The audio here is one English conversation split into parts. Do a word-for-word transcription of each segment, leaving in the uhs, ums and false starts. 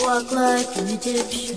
Walk like an Egyptian.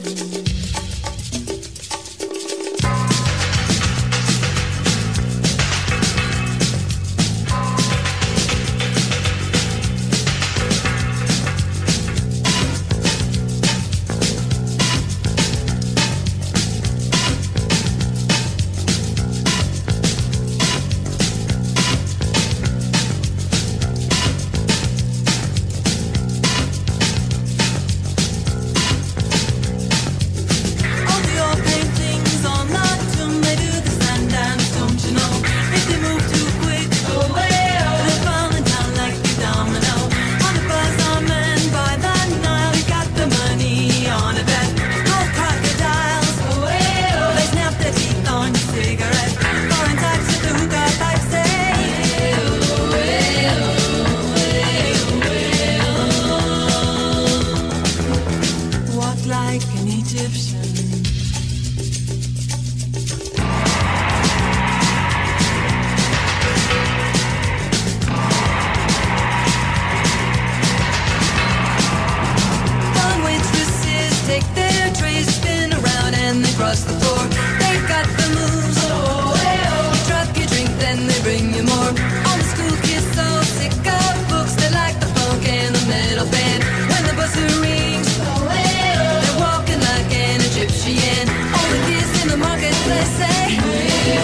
Across the floor, they've got the moves. Oh, oh, you drop your drink, then they bring you more. All the school kids so sick of books, they like the funk and the metal band. When the buzzer rings, oh, oh, they're walking like an Egyptian. All the kids in the marketplace say, oh,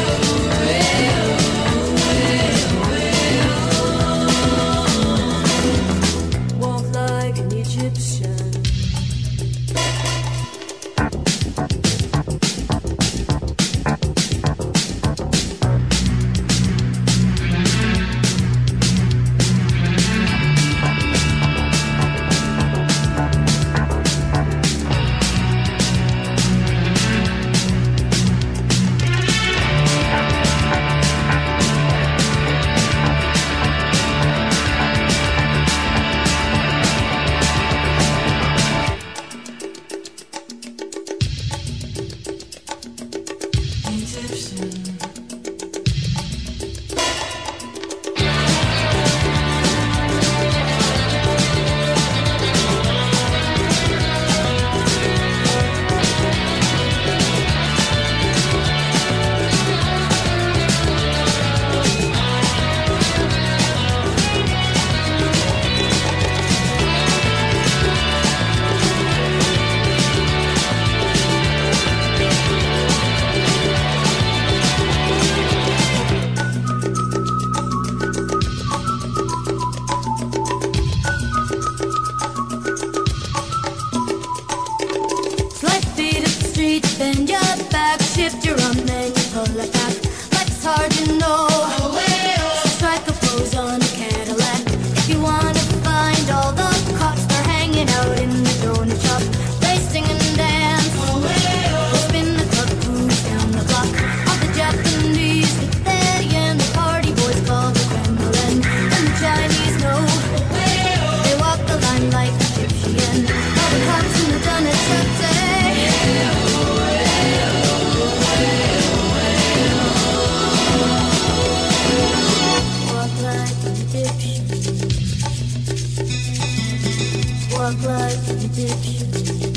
oh, oh, oh. Walk like an Egyptian. Bend your back, shift your arm, then you pull it back. Life's hard, you know. So strike a pose on a Cadillac. If you wanna find all the cops, they're hanging out in the donut shop. They sing and dance, they spin the club, cruise down the block. All the Japanese get there, and the party boys call the Kremlin. And the Chinese know, they walk the line like Egyptian. All the cops in the donut shop say, walk like an Egyptian.